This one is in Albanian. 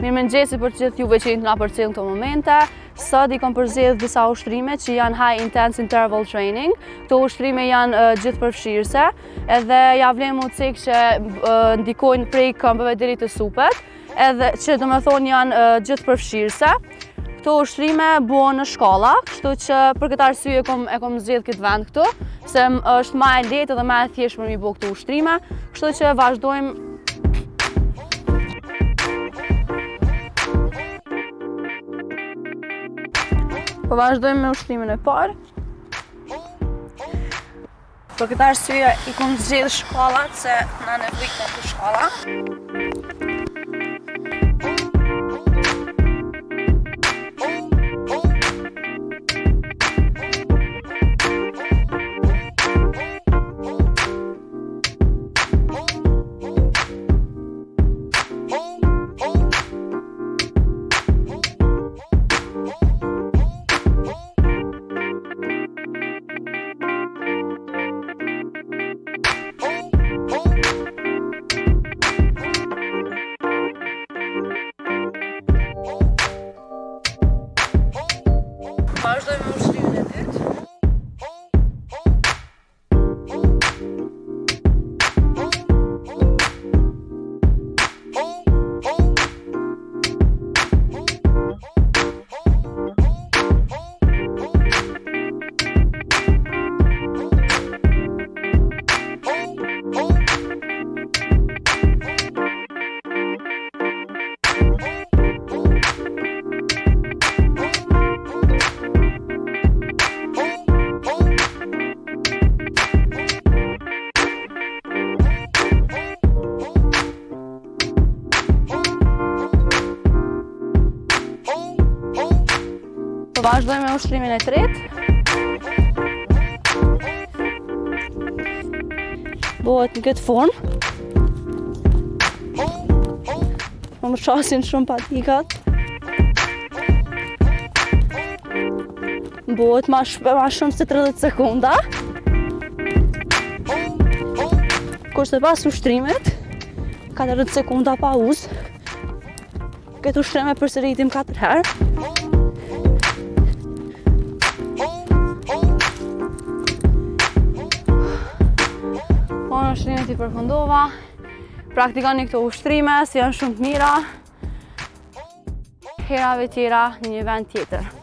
Mirëmëngjesi për të gjithë juve që jeni na përcjell në këto momente. Sot I kam përzgjedhur disa ushtrime që janë High Intense Interval Training. Këto ushtrime janë gjithëpërfshirëse, edhe ja vlen mu cek që ndikojnë prej këmbëve deri te supet, edhe që domethënë janë gjithëpërfshirëse. Këto ushtrime buhen në shkalla, kështu që për këtë arsye e kam zgjedhur këtë vend këtu, se është më e lehtë dhe më e thjeshtë për mi bë këto ushtrime, kështu që vazhdojmë. Po vazhdojmë me ushtrimin e parë. Për këtë arsye I kam zgjedhur shkallat se na nevojitet për shkalla. Vazhdojmë me ushtrimin e dytë. Vazhdojmë me ushtrimin e tretë. Bëhet në këtë formë. Më shasin shumë patikat. Bëhet ma shumë se 30 sekunda. Kurse pas ushtrimit, 40 sekunda pauzë. Këtë ushtrime përsëritim 4 herë. Ushtrimet I përfundova. Praktikoni këto ushtrime, si janë shumë të mira. Herave tjera në një vend tjetër.